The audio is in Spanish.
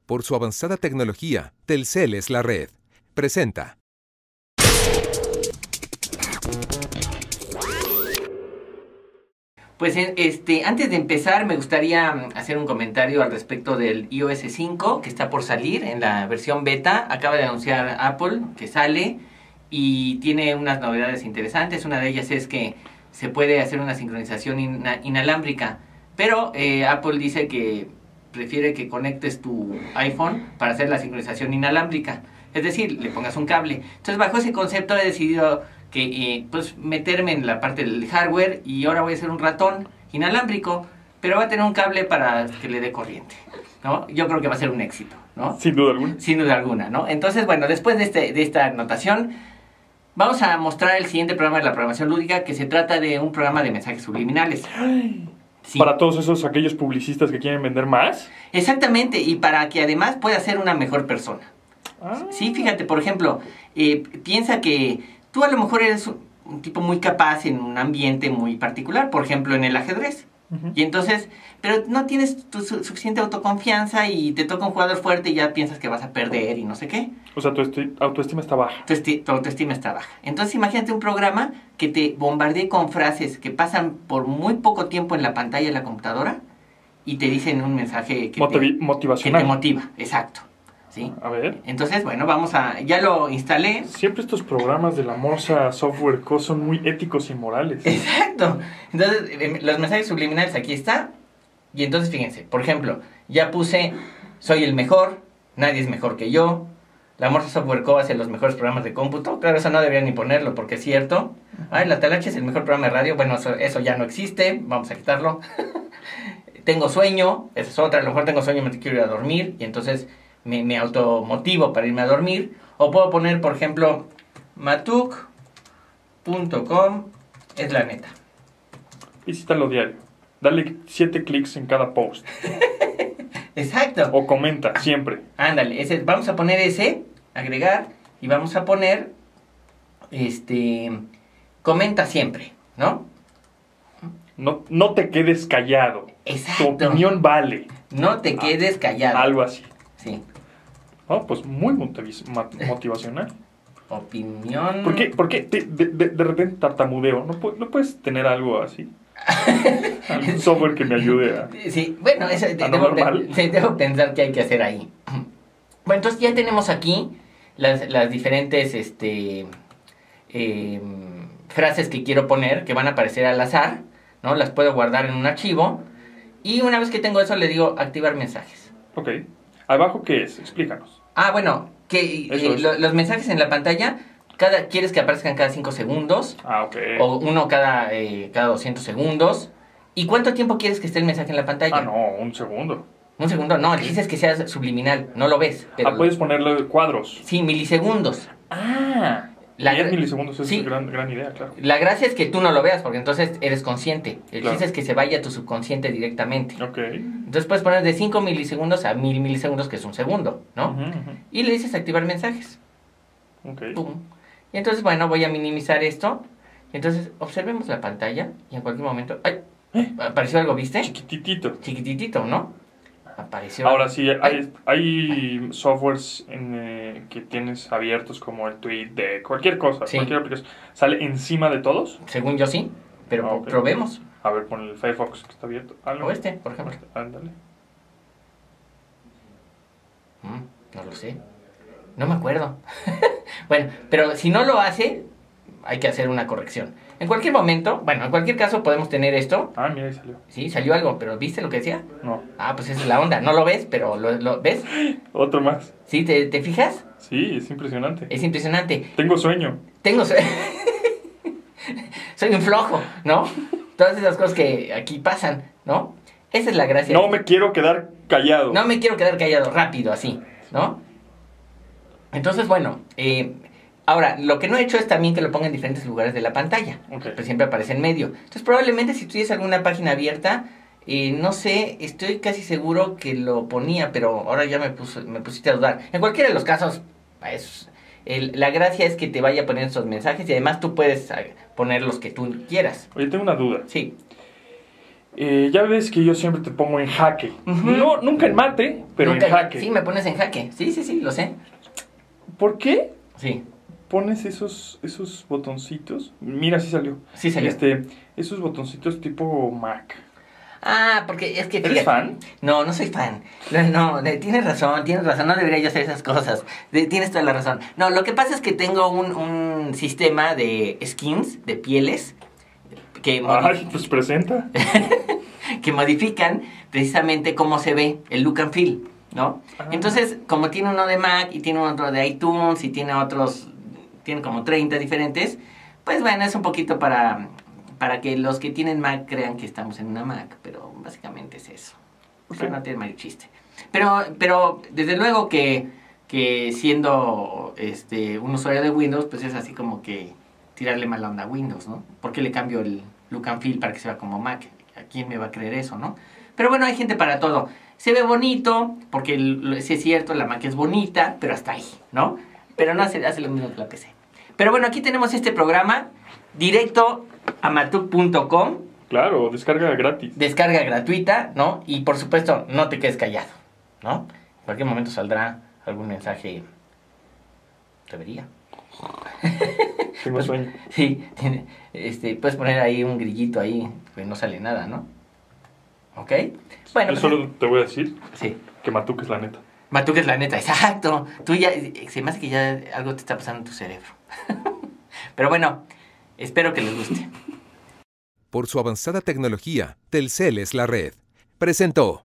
Por su avanzada tecnología, Telcel es la red. Presenta. Pues antes de empezar me gustaría hacer un comentario al respecto del iOS 5 que está por salir en la versión beta. Acaba de anunciar Apple que sale y tiene unas novedades interesantes. Una de ellas es que se puede hacer una sincronización inalámbrica, pero Apple dice que prefiere que conectes tu iPhone para hacer la sincronización inalámbrica. Es decir, le pongas un cable. Entonces, bajo ese concepto he decidido que pues meterme en la parte del hardware y ahora voy a hacer un ratón inalámbrico, pero va a tener un cable para que le dé corriente, ¿no? Yo creo que va a ser un éxito, ¿no? Sin duda alguna. Sin duda alguna, ¿no? Entonces, bueno, después de esta anotación, vamos a mostrar el siguiente programa de la programación lúdica, que se trata de un programa de mensajes subliminales. Sí. Para todos aquellos publicistas que quieren vender más. Exactamente, y para que además pueda ser una mejor persona. Sí, fíjate, por ejemplo, piensa que tú a lo mejor eres un tipo muy capaz en un ambiente muy particular, por ejemplo, en el ajedrez. Y entonces, pero no tienes suficiente autoconfianza y te toca un jugador fuerte y ya piensas que vas a perder y no sé qué. O sea, tu autoestima está baja. Tu autoestima está baja. Entonces, imagínate un programa que te bombardee con frases que pasan por muy poco tiempo en la pantalla de la computadora y te dicen un mensaje motivacional. Que te motiva, exacto. ¿Sí? A ver. Entonces, bueno, ya lo instalé. Siempre estos programas de la Morsa Software Co. son muy éticos y morales. Exacto. Entonces, los mensajes subliminales aquí está. Y entonces, fíjense, por ejemplo, ya puse, soy el mejor, nadie es mejor que yo. La Morsa Software Co. hace los mejores programas de cómputo. Claro, eso no debería ni ponerlo porque es cierto. La Talache es el mejor programa de radio. Bueno, eso ya no existe. Vamos a quitarlo. Tengo sueño. Esa es otra. A lo mejor tengo sueño y me quiero ir a dormir. Y entonces me automotivo para irme a dormir. O puedo poner, por ejemplo, matuk.com es la neta. Visítalo diario. Dale 7 clics en cada post. Exacto. O comenta, siempre. Ándale, vamos a poner agregar, y vamos a poner, comenta siempre, ¿no? No te quedes callado. Exacto. Tu opinión vale. No te quedes callado. Algo así. Sí. Oh, pues muy motivacional. Opinión. ¿Por qué de repente tartamudeo? ¿No puedes tener algo así? ¿Algún software que me ayude a... Sí, bueno, eso debo pensar qué hay que hacer ahí. Bueno, entonces ya tenemos aquí las diferentes frases que quiero poner, que van a aparecer al azar, ¿no? Las puedo guardar en un archivo. Y una vez que tengo eso, le digo activar mensajes. Ok. ¿Abajo qué es? Explícanos. Bueno, que los mensajes en la pantalla, quieres que aparezcan cada 5 segundos. Ok. O uno cada 200 segundos. ¿Y cuánto tiempo quieres que esté el mensaje en la pantalla? No, un segundo. Un segundo, no, le dices que sea subliminal, no lo ves. Pero puedes ponerle cuadros. Sí, milisegundos. 10 milisegundos es gran idea, claro. La gracia es que tú no lo veas, porque entonces eres consciente. El chiste Claro. es que se vaya a tu subconsciente directamente. Ok. Entonces puedes poner de 5 milisegundos a 1000 milisegundos, que es un segundo, ¿no? Y le dices activar mensajes. Ok. Pum. Y entonces, bueno, voy a minimizar esto. Y entonces, observemos la pantalla y en cualquier momento... ¡Ay! ¿Apareció algo, viste? Chiquititito, ¿no? Apareció... Ahora sí, hay softwares que tienes abiertos como el tweet de cualquier cosa, Sí. cualquier aplicación. ¿Sale encima de todos? Según yo sí, pero Ok. probemos. A ver, pon el Firefox que está abierto. O por ejemplo. Ándale. No lo sé. No me acuerdo. Bueno, pero si no lo hace, hay que hacer una corrección. En cualquier momento, en cualquier caso podemos tener esto. Mira, ahí salió. Sí, salió algo, pero ¿viste lo que decía? No. Pues esa es la onda. No lo ves, pero ¿lo ves? Otro más. ¿Sí? ¿Te fijas? Sí, es impresionante. Es impresionante. Tengo sueño. Soy un flojo, ¿no? Todas esas cosas que aquí pasan, ¿no? Esa es la gracia. No me quiero quedar callado. No me quiero quedar callado, rápido, así, ¿no? Entonces, bueno, ahora, lo que no he hecho es también que lo ponga en diferentes lugares de la pantalla. Okay. Pues siempre aparece en medio. Entonces, probablemente si tuvieses alguna página abierta, no sé, estoy casi seguro que lo ponía, pero ahora ya me pusiste a dudar. En cualquiera de los casos, la gracia es que te vaya a poner esos mensajes y además tú puedes poner los que tú quieras. Oye, tengo una duda. Sí. Ya ves que yo siempre te pongo en jaque. Ujú. No, nunca en mate, pero Nunca- en jaque. Sí, me pones en jaque. Sí, lo sé. ¿Por qué Sí, pones esos botoncitos? Mira, sí salió. sí salió. Esos botoncitos tipo Mac. Ah, porque es que... ¿Eres fíjate, fan? No soy fan. Tienes razón, no debería yo hacer esas cosas. Tienes toda la razón. No, lo que pasa es que tengo un sistema de skins, de pieles, que, Ay, pues presenta. que modifican precisamente cómo se ve el look and feel, ¿no? Ah. Entonces, como tiene uno de Mac y tiene otro de iTunes y tiene otros, tiene como 30 diferentes, pues bueno, es un poquito para que los que tienen Mac crean que estamos en una Mac, pero básicamente es eso. O sea, Ok. no tiene mayor chiste. Pero desde luego que siendo un usuario de Windows, pues es así como que tirarle mala onda a Windows, ¿no? ¿Por qué le cambio el look and feel para que se vea como Mac? ¿A quién me va a creer eso, no? Pero bueno, hay gente para todo. Se ve bonito, porque sí es cierto, la Mac es bonita, pero hasta ahí, ¿no? Pero no hace lo mismo que la PC. Pero bueno, aquí tenemos este programa directo a matuk.com, Claro, descarga gratis. descarga gratuita, ¿no? Y por supuesto, no te quedes callado, ¿no? En cualquier momento saldrá algún mensaje. Debería. Tengo sueño. Sí, puedes poner ahí un grillito ahí, que no sale nada, ¿no? ¿Ok? Bueno, Yo solo te voy a decir sí. que Matuk es la neta. Matuk es la neta, exacto. Tú ya, se me hace que ya algo te está pasando en tu cerebro. Pero bueno, espero que les guste. Por su avanzada tecnología, Telcel es la red. Presentó